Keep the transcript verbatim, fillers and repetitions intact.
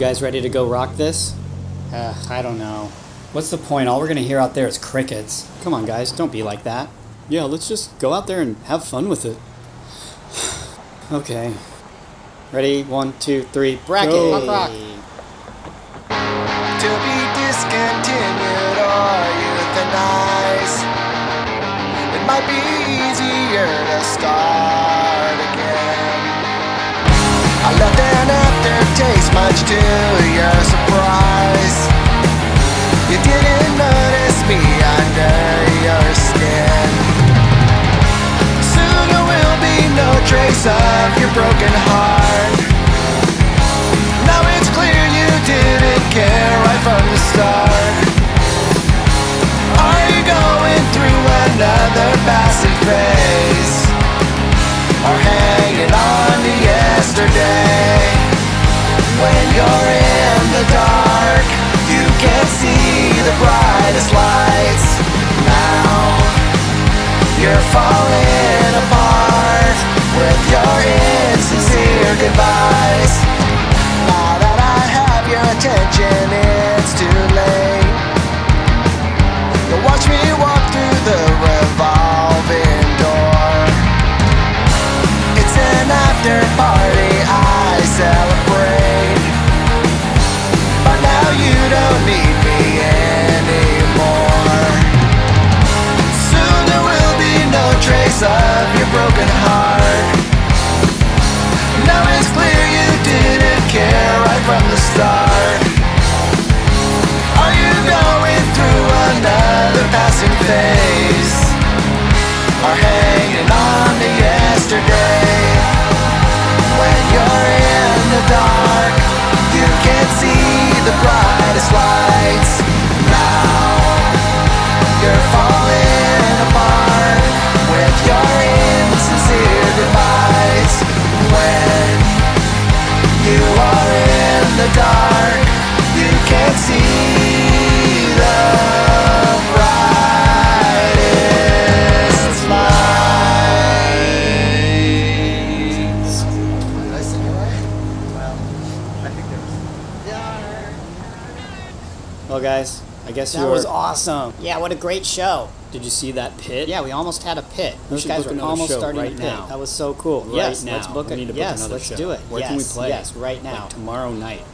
guys ready to go rock this? Uh, I don't know. What's the point? All we're gonna hear out there is crickets. Come on, guys, don't be like that. Yeah, let's just go out there and have fun with it. Okay. Ready? One, two, three. Bracket! Rock, rock. To be discontinued or euthanized. It might be easier to start again. I left an aftertaste, much to your surprise. You didn't notice me under your skin. Soon there will be no trace of your broken heart. Now it's clear you didn't care right from the start. Are you going through another passing phase, or hanging on to yesterday? When you're in the dark, you can't see the brightest lights. Now you're falling apart with your insincere goodbyes. Now that I have your attention, it's too late. You'll watch me walk through the revolving door. It's an after party I celebrate, but now you don't need me anymore. Soon there will be no trace of your broken heart. Now it's clear you didn't care right from the start. Are you going through another passing phase, or hanging on to yesterday? When you're in the dark, you can't see the brightest lights. Now you're falling apart with your insincere goodbyes. When you are in the dark, you can't see the brightest lights. Did I sing it right? Well, I think there's... Well, guys, I guess That you were... was awesome. Yeah, what a great show. Did you see that pit? Yeah, we almost had a pit. We Those should guys book were another almost show starting right a pit. now. That was so cool. Right yes, now. let's book We it. need to book yes, another let's show. do it. Where yes, can we play? Yes, right now. Like tomorrow night.